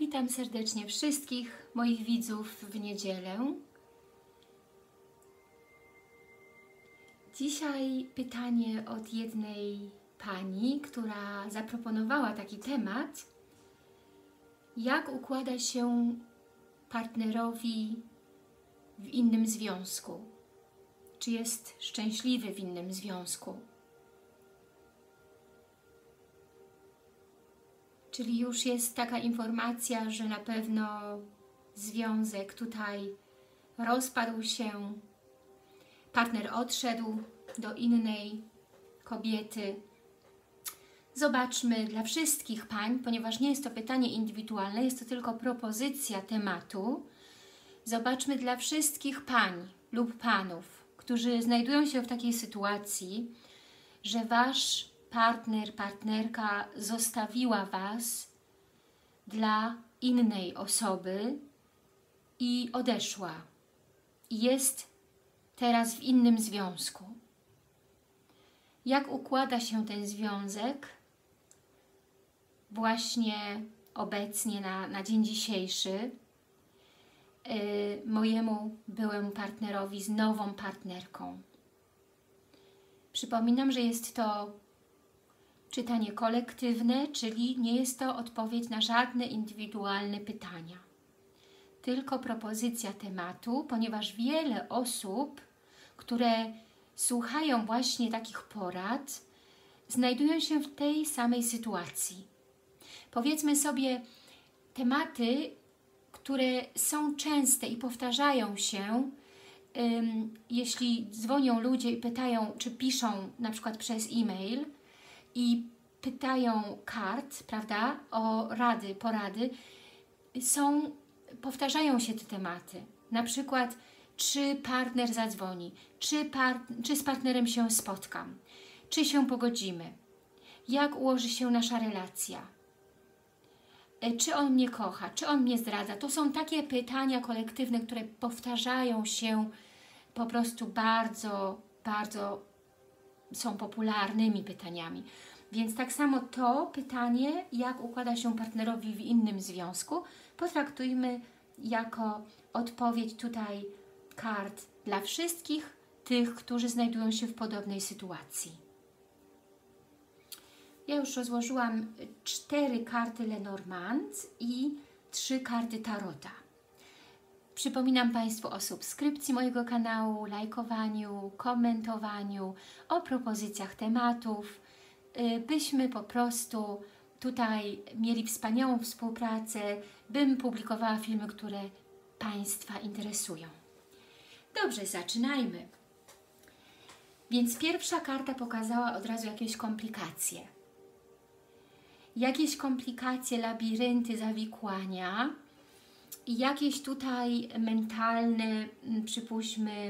Witam serdecznie wszystkich moich widzów w niedzielę. Dzisiaj pytanie od jednej pani, która zaproponowała taki temat: jak układa się partnerowi w innym związku? Czy jest szczęśliwy w innym związku? Czyli już jest taka informacja, że na pewno związek tutaj rozpadł się, partner odszedł do innej kobiety. Zobaczmy dla wszystkich pań, ponieważ nie jest to pytanie indywidualne, jest to tylko propozycja tematu. Zobaczmy dla wszystkich pań lub panów, którzy znajdują się w takiej sytuacji, że Wasz partner, partnerka zostawiła Was dla innej osoby i odeszła. I jest teraz w innym związku. Jak układa się ten związek właśnie obecnie na dzień dzisiejszy mojemu byłemu partnerowi z nową partnerką? Przypominam, że jest to czytanie kolektywne, czyli nie jest to odpowiedź na żadne indywidualne pytania. Tylko propozycja tematu, ponieważ wiele osób, które słuchają właśnie takich porad, znajdują się w tej samej sytuacji. Powiedzmy sobie, tematy, które są częste i powtarzają się, jeśli dzwonią ludzie i pytają, czy piszą na przykład przez e-mail i pytają kart, prawda, o rady, porady, powtarzają się te tematy. Na przykład, czy partner zadzwoni, czy z partnerem się spotkam, czy się pogodzimy, jak ułoży się nasza relacja, czy on mnie kocha, czy on mnie zdradza. To są takie pytania kolektywne, które powtarzają się po prostu bardzo, bardzo są popularnymi pytaniami. Więc tak samo to pytanie, jak układa się partnerowi w innym związku, potraktujmy jako odpowiedź tutaj kart dla wszystkich tych, którzy znajdują się w podobnej sytuacji. Ja już rozłożyłam 4 karty Lenormand i 3 karty Tarota. Przypominam Państwu o subskrypcji mojego kanału, lajkowaniu, komentowaniu, o propozycjach tematów, byśmy po prostu tutaj mieli wspaniałą współpracę, bym publikowała filmy, które Państwa interesują. Dobrze, zaczynajmy. Więc pierwsza karta pokazała od razu jakieś komplikacje. Jakieś komplikacje, labirynty, zawikłania i jakieś tutaj mentalne, przypuśćmy,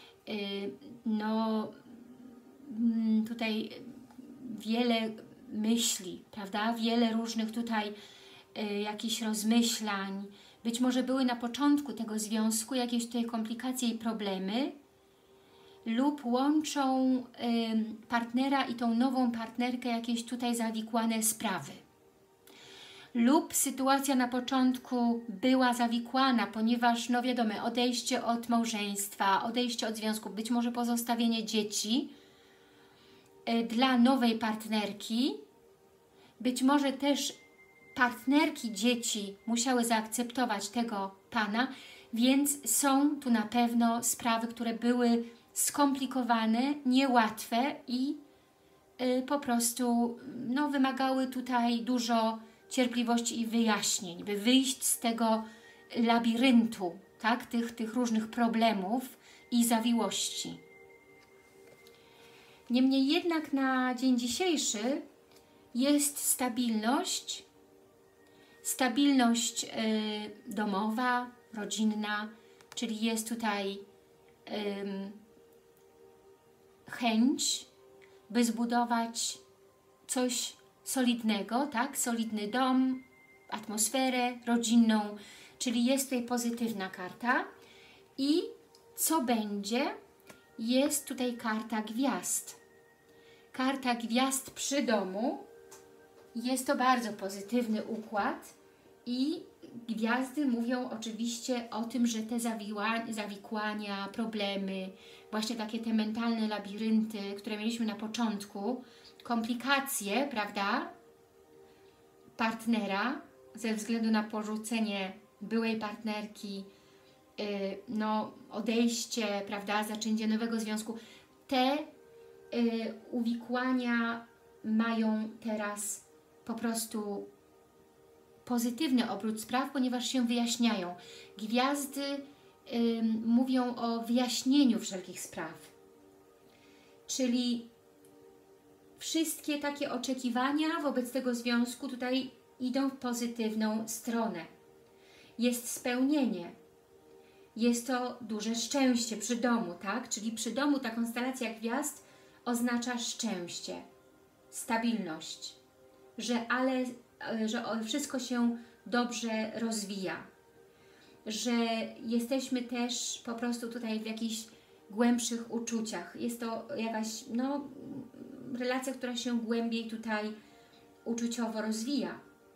tutaj wiele myśli, prawda? Wiele różnych tutaj jakichś rozmyślań. Być może były na początku tego związku jakieś tutaj komplikacje i problemy lub łączą partnera i tą nową partnerkę jakieś tutaj zawikłane sprawy. Lub sytuacja na początku była zawikłana, ponieważ, no wiadomo, odejście od małżeństwa, odejście od związku, być może pozostawienie dzieci dla nowej partnerki, być może też partnerki dzieci musiały zaakceptować tego pana, więc są tu na pewno sprawy, które były skomplikowane, niełatwe i po prostu wymagały tutaj dużo cierpliwości i wyjaśnień, by wyjść z tego labiryntu, tak? tych różnych problemów i zawiłości. Niemniej jednak na dzień dzisiejszy jest stabilność domowa, rodzinna, czyli jest tutaj chęć, by zbudować coś solidnego, tak? Solidny dom, atmosferę rodzinną, czyli jest tutaj pozytywna karta. I co będzie? Jest tutaj karta gwiazd. Karta gwiazd przy domu. Jest to bardzo pozytywny układ i gwiazdy mówią oczywiście o tym, że te zawikłania, problemy, właśnie takie te mentalne labirynty, które mieliśmy na początku, komplikacje, prawda, partnera ze względu na porzucenie byłej partnerki, no, odejście, prawda, zaczęcie nowego związku, te uwikłania mają teraz po prostu pozytywny obrót spraw, ponieważ się wyjaśniają. Gwiazdy mówią o wyjaśnieniu wszelkich spraw. Czyli wszystkie takie oczekiwania wobec tego związku tutaj idą w pozytywną stronę. Jest spełnienie. Jest to duże szczęście przy domu, tak? Czyli przy domu ta konstelacja gwiazd oznacza szczęście, stabilność, że wszystko się dobrze rozwija, że jesteśmy też po prostu tutaj w jakichś głębszych uczuciach. Jest to jakaś, no, relacja, która się głębiej tutaj uczuciowo rozwija.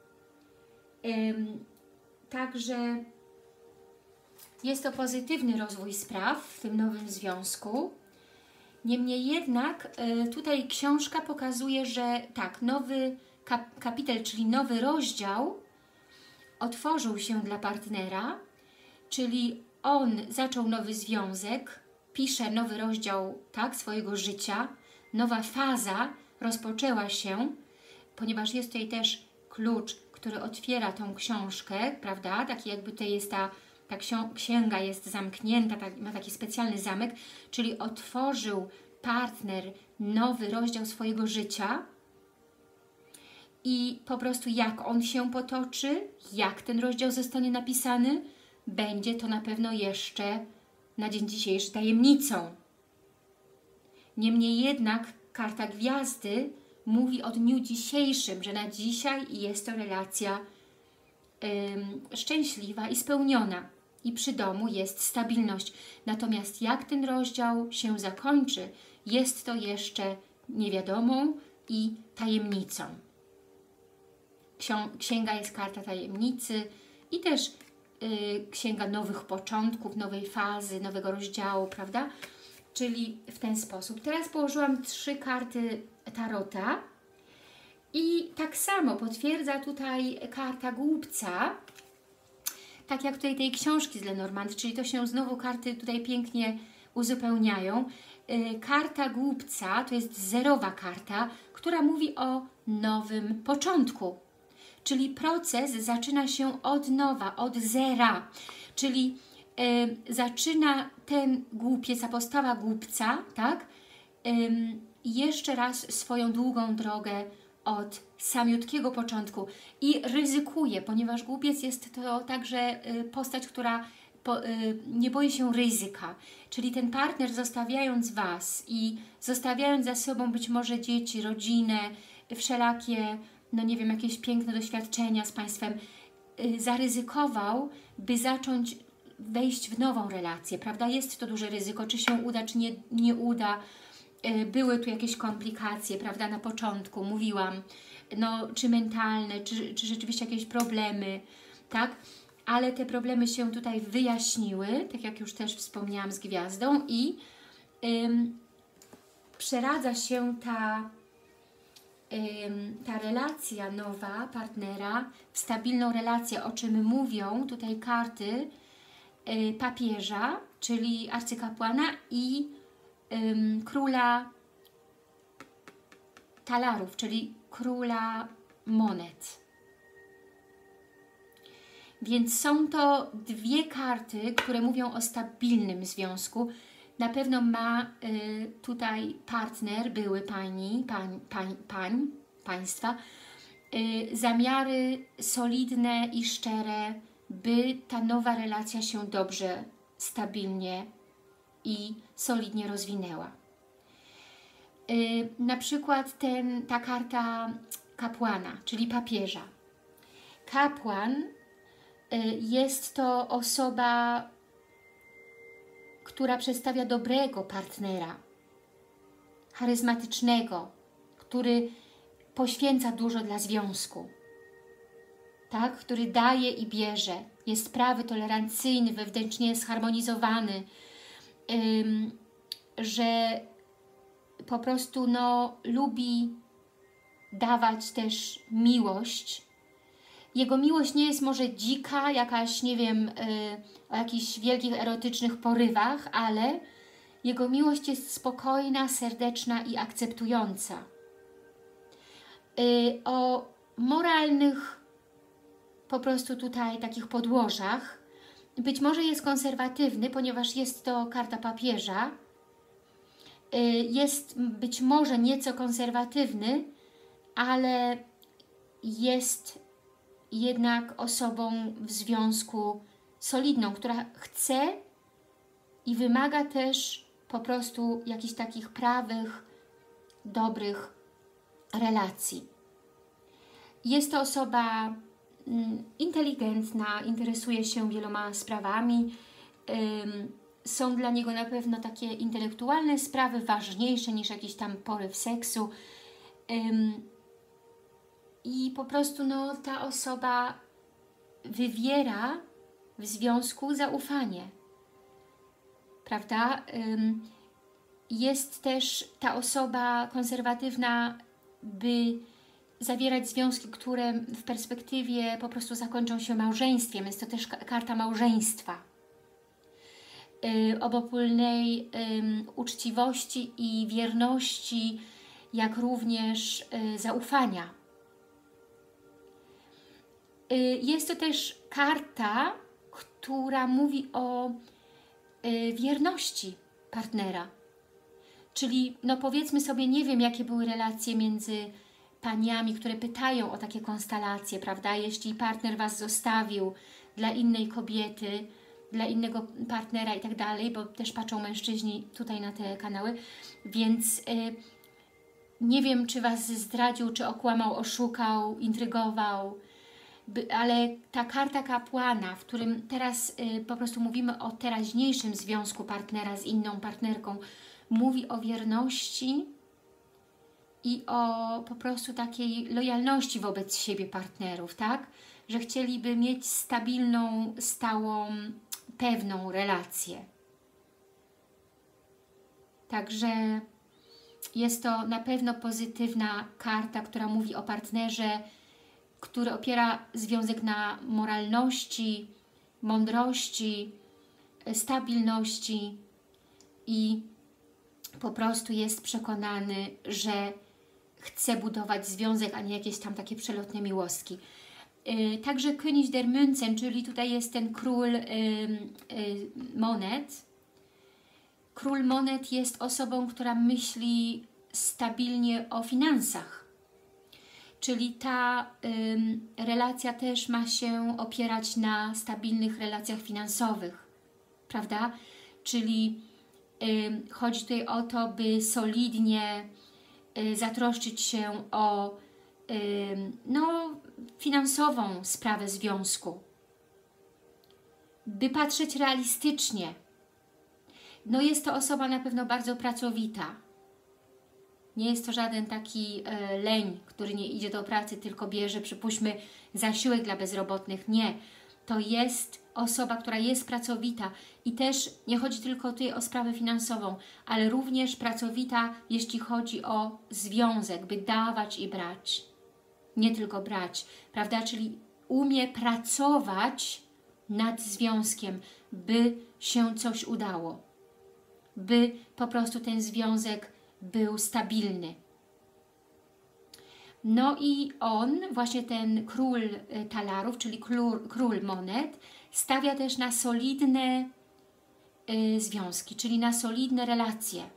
Także jest to pozytywny rozwój spraw w tym nowym związku. Niemniej jednak tutaj książka pokazuje, że tak, nowy kapitel, czyli nowy rozdział otworzył się dla partnera, czyli on zaczął nowy związek, pisze nowy rozdział, tak, swojego życia, nowa faza rozpoczęła się, ponieważ jest tutaj też klucz, który otwiera tą książkę, prawda, taki jakby tutaj jest ta księga jest zamknięta, ma taki specjalny zamek, czyli otworzył partner nowy rozdział swojego życia i po prostu jak on się potoczy, jak ten rozdział zostanie napisany, będzie to na pewno jeszcze na dzień dzisiejszy tajemnicą. Niemniej jednak karta gwiazdy mówi o dniu dzisiejszym, że na dzisiaj jest to relacja szczęśliwa i spełniona. I przy domu jest stabilność. Natomiast jak ten rozdział się zakończy, jest to jeszcze niewiadomą i tajemnicą. Księga jest karta tajemnicy i też księga nowych początków, nowej fazy, nowego rozdziału, prawda? Czyli w ten sposób. Teraz położyłam 3 karty tarota i tak samo potwierdza tutaj karta głupca, tak jak tutaj tej książki z Lenormand, czyli to się znowu karty tutaj pięknie uzupełniają. Karta głupca to jest zerowa karta, która mówi o nowym początku. Czyli proces zaczyna się od nowa, od zera. Czyli zaczyna ten głupiec, a postawa głupca, tak? Jeszcze raz swoją długą drogę od samiutkiego początku i ryzykuje, ponieważ głupiec jest to także postać, która nie boi się ryzyka. Czyli ten partner, zostawiając Was i zostawiając za sobą być może dzieci, rodzinę, wszelakie, no nie wiem, jakieś piękne doświadczenia z Państwem, zaryzykował, by zacząć wejść w nową relację, prawda? Jest to duże ryzyko, czy się uda, czy nie uda. Były tu jakieś komplikacje, prawda, na początku, mówiłam, no, czy mentalne, czy rzeczywiście jakieś problemy, tak? Ale te problemy się tutaj wyjaśniły, tak jak już też wspomniałam z gwiazdą i przeradza się ta relacja nowa partnera w stabilną relację, o czym mówią tutaj karty papieża, czyli arcykapłana i króla talarów, czyli króla monet. Więc są to 2 karty, które mówią o stabilnym związku. Na pewno ma tutaj partner, były państwa, zamiary solidne i szczere, by ta nowa relacja się dobrze, stabilnie i solidnie rozwinęła. Na przykład ta karta kapłana, czyli papieża. Kapłan jest to osoba, która przedstawia dobrego partnera, charyzmatycznego, który poświęca dużo dla związku. tak? Który daje i bierze. Jest prawy, tolerancyjny, wewnętrznie zharmonizowany, że po prostu lubi dawać też miłość. Jego miłość nie jest może dzika, jakaś, nie wiem, o jakichś wielkich erotycznych porywach, ale jego miłość jest spokojna, serdeczna i akceptująca. O moralnych po prostu tutaj takich podłożach być może jest konserwatywny, ponieważ jest to karta papieża. Jest być może nieco konserwatywny, ale jest jednak osobą w związku solidną, która chce i wymaga też po prostu jakichś takich prawych, dobrych relacji. Jest to osoba inteligentna, interesuje się wieloma sprawami. Są dla niego na pewno takie intelektualne sprawy ważniejsze niż jakiś tam poryw seksu. I po prostu ta osoba wywiera w związku zaufanie. Prawda? Jest też ta osoba konserwatywna, by zawierać związki, które w perspektywie po prostu zakończą się małżeństwem. Jest to też karta małżeństwa. Obopólnej uczciwości i wierności, jak również zaufania. Jest to też karta, która mówi o wierności partnera. Czyli powiedzmy sobie, nie wiem, jakie były relacje między paniami, które pytają o takie konstelacje, prawda? Jeśli partner Was zostawił dla innej kobiety, dla innego partnera i tak dalej, bo też patrzą mężczyźni tutaj na te kanały, więc nie wiem, czy Was zdradził, czy okłamał, oszukał, intrygował, ale ta karta kapłana, w którym teraz po prostu mówimy o teraźniejszym związku partnera z inną partnerką, mówi o wierności i o po prostu takiej lojalności wobec siebie partnerów, tak? Że chcieliby mieć stabilną, stałą, pewną relację. Także jest to na pewno pozytywna karta, która mówi o partnerze, który opiera związek na moralności, mądrości, stabilności i po prostu jest przekonany, że chce budować związek, a nie jakieś tam takie przelotne miłostki. Także König der Münzen, czyli tutaj jest ten król monet. Król monet jest osobą, która myśli stabilnie o finansach. Czyli ta relacja też ma się opierać na stabilnych relacjach finansowych, prawda? Czyli chodzi tutaj o to, by solidnie zatroszczyć się o finansową sprawę związku, by patrzeć realistycznie. Jest to osoba na pewno bardzo pracowita. Nie jest to żaden taki leń, który nie idzie do pracy, tylko bierze, przypuśćmy, zasiłek dla bezrobotnych. Nie. To jest osoba, która jest pracowita i też nie chodzi tylko tutaj o sprawę finansową, ale również pracowita, jeśli chodzi o związek, by dawać i brać. Nie tylko brać, prawda? Czyli umie pracować nad związkiem, by się coś udało. By po prostu ten związek był stabilny. I on, właśnie ten król talarów, czyli król monet, stawia też na solidne związki, czyli na solidne relacje.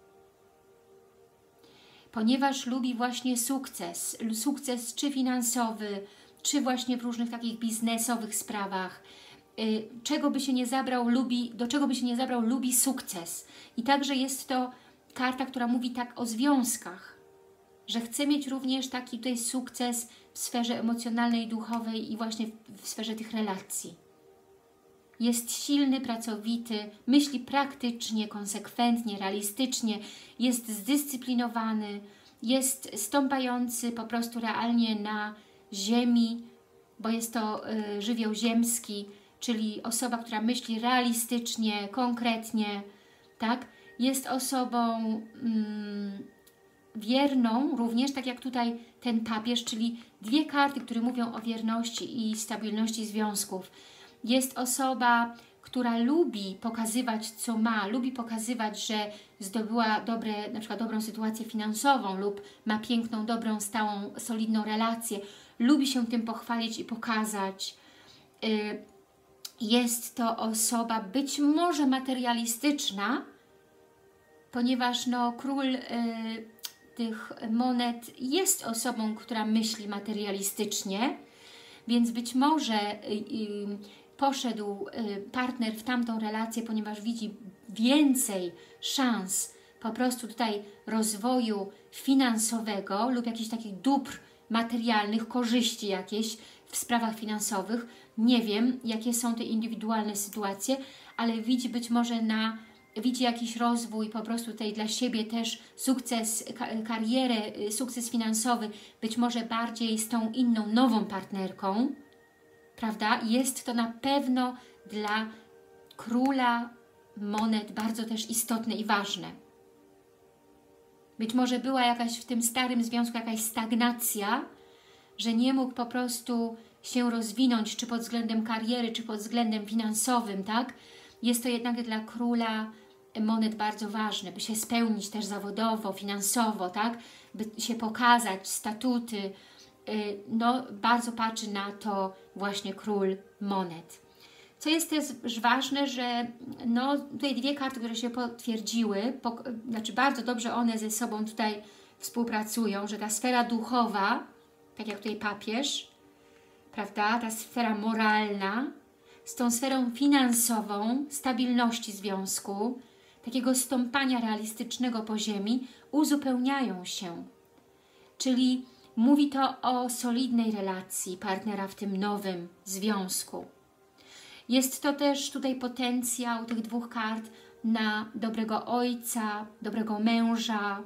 Ponieważ lubi właśnie sukces czy finansowy, czy właśnie w różnych takich biznesowych sprawach, do czego by się nie zabrał, lubi sukces. I także jest to karta, która mówi tak o związkach, że chce mieć również taki tutaj sukces w sferze emocjonalnej, duchowej i właśnie w sferze tych relacji. Jest silny, pracowity, myśli praktycznie, konsekwentnie, realistycznie, jest zdyscyplinowany, jest stąpający po prostu realnie na ziemi bo jest to żywioł ziemski, czyli osoba, która myśli realistycznie, konkretnie, tak? Jest osobą wierną również, tak jak tutaj ten papież, czyli dwie karty, które mówią o wierności i stabilności związków. Jest osoba, która lubi pokazywać, co ma, lubi pokazywać, że zdobyła na przykład dobrą sytuację finansową lub ma piękną, dobrą, stałą, solidną relację. Lubi się tym pochwalić i pokazać. Jest to osoba być może materialistyczna, ponieważ no, król tych monet jest osobą, która myśli materialistycznie, więc być może poszedł partner w tamtą relację, ponieważ widzi więcej szans po prostu tutaj rozwoju finansowego lub jakichś takich dóbr materialnych, korzyści jakieś w sprawach finansowych. Nie wiem, jakie są te indywidualne sytuacje, ale widzi być może widzi jakiś rozwój po prostu tutaj dla siebie też, sukces, karierę, sukces finansowy, być może bardziej z tą inną, nową partnerką, prawda? Jest to na pewno dla króla monet bardzo też istotne i ważne. Być może była jakaś w tym starym związku jakaś stagnacja, że nie mógł po prostu się rozwinąć, czy pod względem kariery, czy pod względem finansowym, tak? Jest to jednak dla króla monet bardzo ważne, by się spełnić też zawodowo, finansowo, tak? By się pokazać, statuty. No, bardzo patrzy na to właśnie król monet. Co jest też ważne, że no, tutaj dwie karty, które się potwierdziły, znaczy bardzo dobrze one ze sobą tutaj współpracują, że ta sfera duchowa, tak jak tutaj papież, prawda, ta sfera moralna, z tą sferą finansową, stabilności związku, takiego stąpania realistycznego po ziemi, uzupełniają się. Czyli mówi to o solidnej relacji partnera w tym nowym związku. Jest to też tutaj potencjał tych dwóch kart na dobrego ojca, dobrego męża,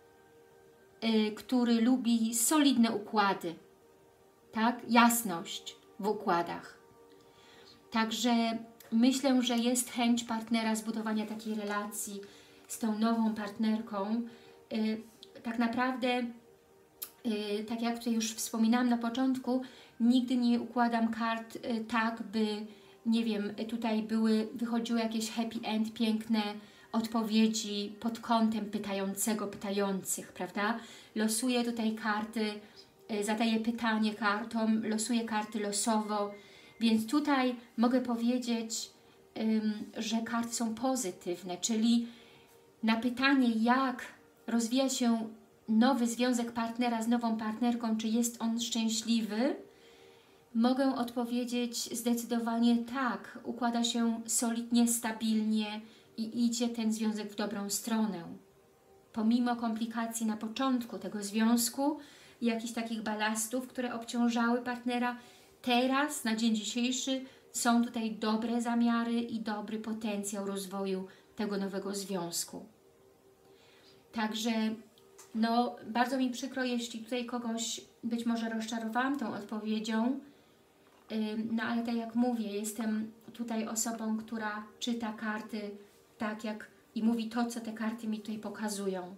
który lubi solidne układy, tak? Jasność w układach. Także myślę, że jest chęć partnera zbudowania takiej relacji z tą nową partnerką. Tak naprawdę, tak jak tutaj już wspominałam na początku, nigdy nie układam kart tak, by, nie wiem, tutaj wychodziły jakieś happy end, piękne odpowiedzi pod kątem pytającego, pytających, prawda? Losuję tutaj karty, zadaję pytanie kartom, losuję karty losowo, więc tutaj mogę powiedzieć, że karty są pozytywne, czyli na pytanie, jak rozwija się nowy związek partnera z nową partnerką, czy jest on szczęśliwy, mogę odpowiedzieć zdecydowanie tak, układa się solidnie, stabilnie i idzie ten związek w dobrą stronę. Pomimo komplikacji na początku tego związku i jakichś takich balastów, które obciążały partnera, teraz, na dzień dzisiejszy, są tutaj dobre zamiary i dobry potencjał rozwoju tego nowego związku. Także no, bardzo mi przykro, jeśli tutaj kogoś być może rozczarowałam tą odpowiedzią, no ale tak jak mówię, jestem tutaj osobą, która czyta karty tak jak i mówi to, co te karty mi tutaj pokazują.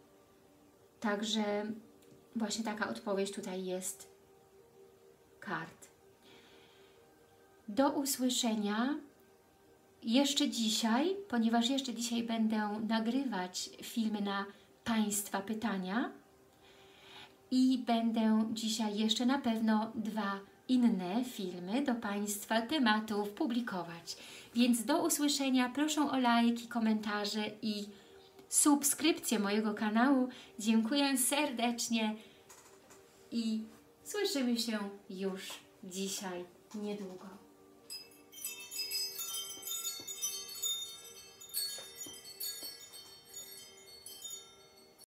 Także właśnie taka odpowiedź tutaj jest kart. Do usłyszenia jeszcze dzisiaj, ponieważ jeszcze dzisiaj będę nagrywać filmy na Państwa pytania i będę dzisiaj jeszcze na pewno 2 inne filmy do Państwa tematów publikować. Więc do usłyszenia, proszę o lajki, komentarze i subskrypcję mojego kanału. Dziękuję serdecznie i słyszymy się już dzisiaj niedługo.